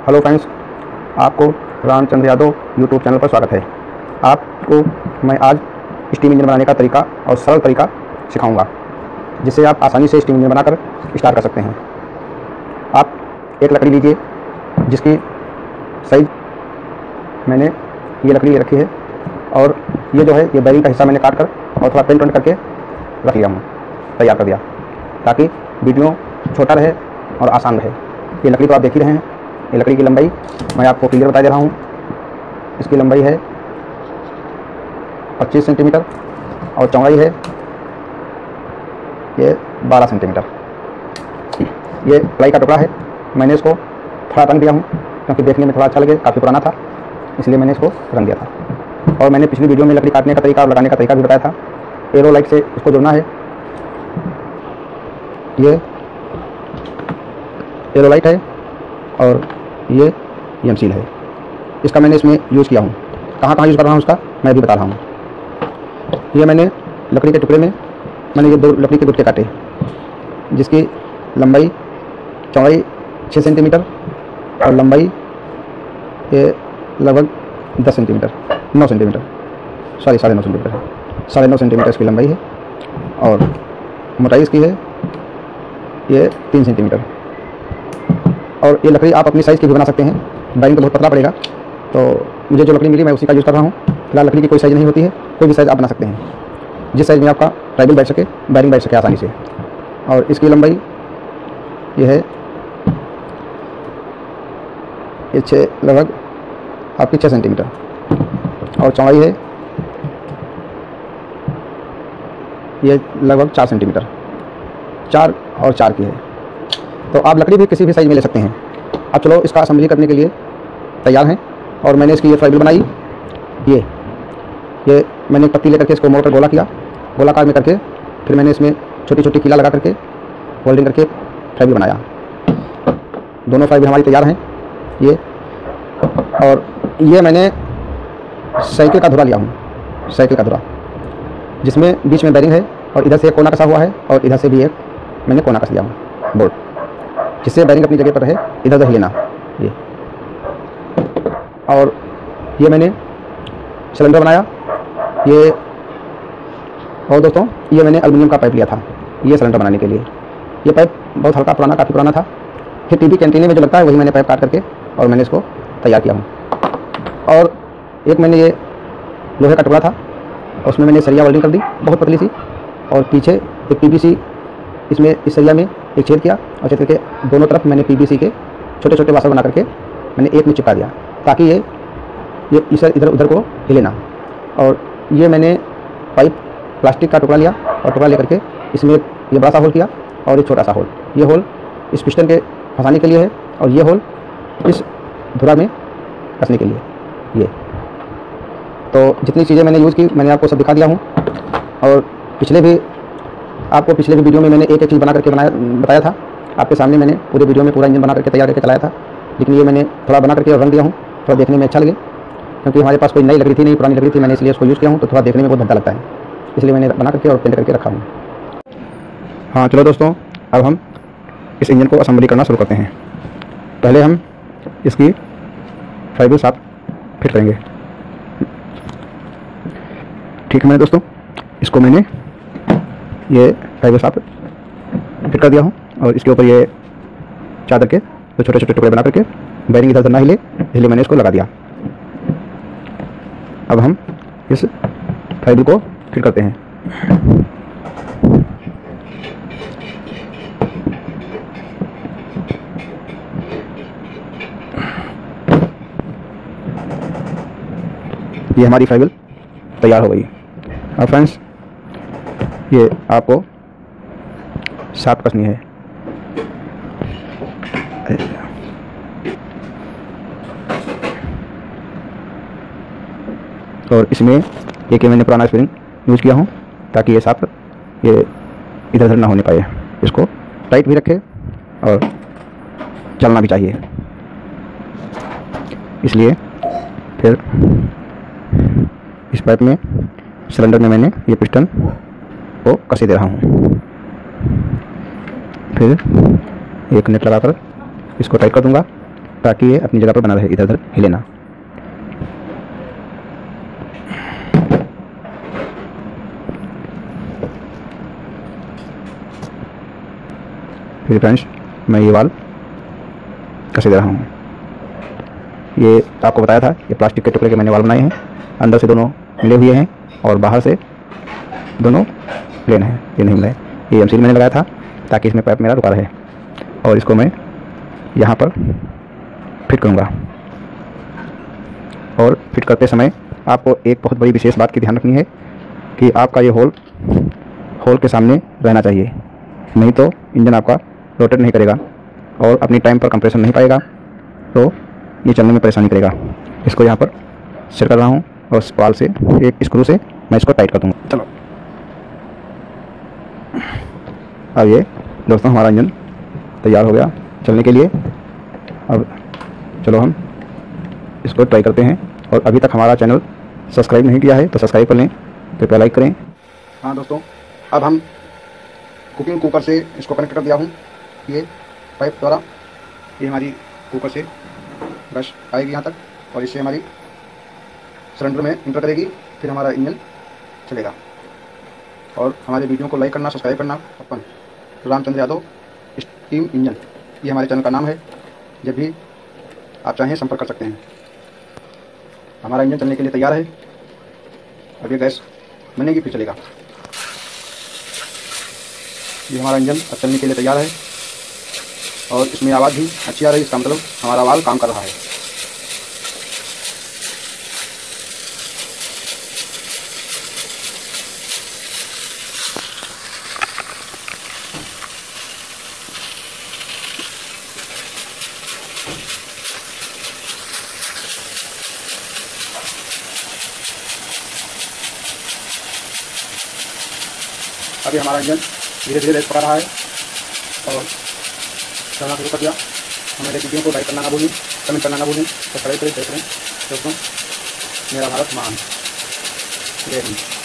Hello friends, आपको Ramchandra Yadav YouTube channel पर स्वागत है। आपको मैं आज स्टीम इंजन बनाने का तरीका और सरल तरीका सिखाऊंगा, जिससे आप आसानी से स्टीम इंजन बनाकर स्टार्ट कर सकते हैं। आप एक लकड़ी लीजिए, जिसकी साइज मैंने ये लकड़ी रखी है, और ये जो है ये बैरिंग का हिस्सा मैंने काट कर और थोड़ा पेंट वेंट करके रख लिया हूँ, तैयार कर दिया, ताकि वीडियो छोटा रहे और आसान रहे। ये लकड़ी तो आप देख ही रहे हैं। ये लकड़ी की लंबाई मैं आपको क्लियर बता दे रहा हूँ। इसकी लंबाई है 25 सेंटीमीटर और चौड़ाई है ये 12 सेंटीमीटर। ये प्लाई का टुकड़ा है। मैंने इसको थोड़ा रंग दिया हूँ, क्योंकि देखने में थोड़ा अच्छा लगे, काफ़ी पुराना था, इसलिए मैंने इसको रंग दिया था। और मैंने पिछली वीडियो में लकड़ी काटने का तरीका और लगाने का तरीका भी बताया था। एरो लाइट से इसको जोड़ना है। ये एरो लाइट है और ये एम सील है। इसका मैंने इसमें यूज़ किया हूँ। कहाँ यूज़ कर रहा हूँ उसका मैं भी बता रहा हूँ। ये मैंने लकड़ी के टुकड़े में मैंने ये 2 लकड़ी के गुटके काटे, जिसकी लंबाई चौड़ाई 6 सेंटीमीटर और लंबाई ये लगभग 10 सेंटीमीटर 9 सेंटीमीटर सॉरी 9.5 सेंटीमीटर है। 9.5 सेंटीमीटर इसकी लंबाई है और मोटाई इसकी है ये 3 सेंटीमीटर। और ये लकड़ी आप अपनी साइज़ की भी बना सकते हैं। बैरिंग तो बहुत पतला पड़ेगा, तो मुझे जो लकड़ी मिली मैं उसी का यूज़ कर रहा हूँ। फिलहाल लकड़ी की कोई साइज़ नहीं होती है, कोई भी साइज़ आप बना सकते हैं, जिस साइज़ में आपका ट्राइबल बैठ सके, बैरिंग बैठ सके आसानी से। और इसकी लंबाई ये है ये 6 लगभग आपकी 6 सेंटीमीटर और चौड़ाई है ये लगभग 4 सेंटीमीटर। 4 और 4 की है। तो आप लकड़ी भी किसी भी साइज़ में ले सकते हैं। अब चलो इसका असेंबली करने के लिए तैयार हैं। और मैंने इसकी ये ट्राइबल बनाई। ये मैंने एक पत्ती लेकर के इसको मोड़ कर गोला किया, गोलाकार में करके फिर मैंने इसमें छोटी छोटी कीला लगा करके होल्डिंग करके ट्राइबल बनाया। दोनों ट्राइबल हमारी तैयार हैं। ये और ये मैंने साइकिल का धुरा लिया हूँ, साइकिल का धुरा, जिसमें बीच में बैरिंग है और इधर से एक कोना कसा हुआ है और इधर से भी एक मैंने कोना कस लिया हूँ बोर्ड, जिससे बैरिंग अपनी जगह पर रहे, इधर उधर हिलना। ये और ये मैंने सिलेंडर बनाया। ये और दोस्तों ये मैंने एल्युमिनियम का पाइप लिया था ये सिलेंडर बनाने के लिए। ये पाइप बहुत हल्का पुराना, काफ़ी पुराना था। फिर टीवी कैंटीन में जो लगता है वही मैंने पाइप काट करके और मैंने इसको तैयार किया हूँ। और एक मैंने ये लोहे का टुकड़ा था, उसमें मैंने सरिया वेल्डिंग कर दी बहुत पतली सी, और पीछे एक PVC इसमें इस सरिया में एक छेद किया और छेद करके दोनों तरफ मैंने PVC के छोटे छोटे वाशर बना करके मैंने एक में चिपका दिया, ताकि ये इधर उधर को हिले ना। और ये मैंने पाइप प्लास्टिक का टुकड़ा लिया और टुकड़ा लेकर के इसमें ये बड़ा सा होल किया और एक छोटा सा होल। ये होल इस पिस्टन के फंसाने के लिए है और ये होल इस धुरा में कसने के लिए। ये तो जितनी चीज़ें मैंने यूज़ की मैंने आपको सब दिखा दिया हूँ। और पिछले भी वीडियो में मैंने एक चीज़ बना करके बताया था। आपके सामने मैंने पूरे वीडियो में पूरा इंजन बना करके तैयार करके चलाया था, लेकिन ये मैंने थोड़ा बना करके और रंग दिया हूँ, थोड़ा देखने में अच्छा लगे, क्योंकि हमारे पास कोई नई लकड़ी थी नहीं, पुरानी लकड़ी थी, मैंने इसलिए उसको यूज़ किया हूँ, तो थोड़ा देखने में बहुत भद्दा लगता है, इसलिए मैंने बना करके और पेंट करके रखा हूँ। हाँ चलो दोस्तों, अब हम इस इंजन को असेंबली करना शुरू करते हैं। पहले हम इसकी फाइबर शाफ्ट फिट करेंगे। ठीक है मेरे दोस्तों, इसको मैंने ये फाइबर शाफ्ट फिट कर दिया हूँ और इसके ऊपर ये चादर के तो छोटे छोटे टुकड़े बना करके बैरिंग इधर उधर ना हिले, इसलिए मैंने इसको लगा दिया। अब हम इस फाइबर को फिट करते हैं। ये हमारी फाइबर तैयार हो गई। अब फ्रेंड्स ये आपको शाफ्ट कसनी है। और इसमें एक मैंने पुराना स्प्रिंग यूज़ किया हूँ, ताकि ये शाफ्ट ये इधर उधर ना होने पाए। इसको टाइट भी रखे और चलना भी चाहिए, इसलिए फिर इस पाइप में सिलेंडर में मैंने ये पिस्टन को कसी दे रहा हूँ। फिर एक नेट लगाकर इसको टाइट कर दूंगा ताकि ये अपनी जगह पर बना रहे, इधर उधर हिले ना। फिर फ्रेंड्स मैं ये वाल कस दे रहा हूँ। ये आपको बताया था, ये प्लास्टिक के टुकड़े के मैंने वाल बनाए हैं, अंदर से दोनों मिले हुए हैं और बाहर से दोनों प्लेन है, ये नहीं मिला है। ये एमसील मैंने लगाया था ताकि इसमें पाइप मेरा रुका रहे, और इसको मैं यहाँ पर फिट करूँगा। और फिट करते समय आपको एक बहुत बड़ी विशेष बात की ध्यान रखनी है कि आपका ये होल के सामने रहना चाहिए, नहीं तो इंजन आपका रोटेट नहीं करेगा और अपनी टाइम पर कंप्रेशन नहीं पाएगा, तो ये चलने में परेशानी करेगा। इसको यहाँ पर सेट कर रहा हूँ और इस वाल से एक स्क्रू से मैं इसको टाइट कर दूँगा। चलो अब ये दोस्तों हमारा इंजन तैयार हो गया चलने के लिए। अब चलो हम इसको ट्राई करते हैं। और अभी तक हमारा चैनल सब्सक्राइब नहीं किया है तो सब्सक्राइब कर लें, कृपया लाइक करें। हाँ दोस्तों, अब हम कुकिंग कुकर से इसको कनेक्ट कर दिया हूँ ये पाइप द्वारा। ये हमारी कुकर से ब्रश आएगी यहाँ तक और इससे हमारी सिलेंडर में इंटर करेगी, फिर हमारा इंजन चलेगा। और हमारे वीडियो को लाइक करना, सब्सक्राइब करना। अपन रामचंद्र यादव स्टीम इंजन, ये हमारे चैनल का नाम है। जब भी आप चाहें संपर्क कर सकते हैं। हमारा इंजन चलने के लिए तैयार है। अब ये गैस बनेगी फिर चलेगा। ये हमारा इंजन अब चलने के लिए तैयार है और इसमें आवाज़ भी अच्छी आ रही है। इसका मतलब हमारा वाल्व काम कर रहा है। अभी हमारा इंजन धीरे धीरे रेस पकड़ रहा है और चलना शुरू कर दिया। हमारे वीडियो को लाइक करना ना भूलें, कमेंट करना ना भूलें, सब्सक्राइब करें, शेयर करें। दोस्तों मेरा भारत महान। जय हिंद।